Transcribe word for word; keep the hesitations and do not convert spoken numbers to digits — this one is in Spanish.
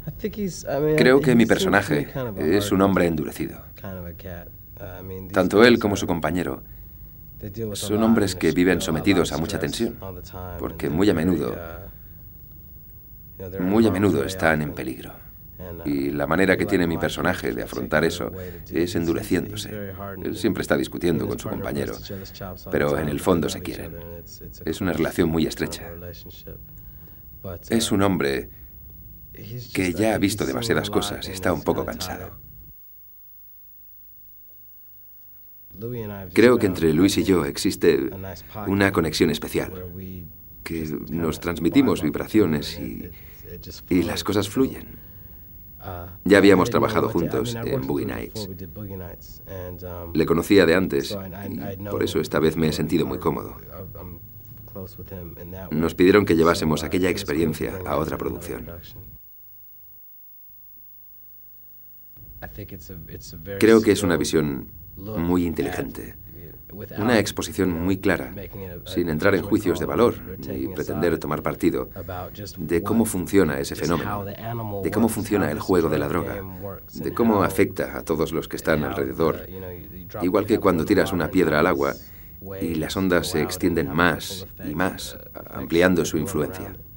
Creo que mi personaje es un hombre endurecido. Tanto él como su compañero son hombres que viven sometidos a mucha tensión, porque muy a menudo, muy a menudo están en peligro. Y la manera que tiene mi personaje de afrontar eso es endureciéndose. Él siempre está discutiendo con su compañero, pero en el fondo se quieren. Es una relación muy estrecha. Es un hombre que ya ha visto demasiadas cosas y está un poco cansado. Creo que entre Luis y yo existe una conexión especial, que nos transmitimos vibraciones y, y las cosas fluyen. Ya habíamos trabajado juntos en Boogie Nights. Le conocía de antes y por eso esta vez me he sentido muy cómodo. Nos pidieron que llevásemos aquella experiencia a otra producción. Creo que es una visión muy inteligente, una exposición muy clara, sin entrar en juicios de valor ni pretender tomar partido, de cómo funciona ese fenómeno, de cómo funciona el juego de la droga, de cómo afecta a todos los que están alrededor. Igual que cuando tiras una piedra al agua y las ondas se extienden más y más, ampliando su influencia.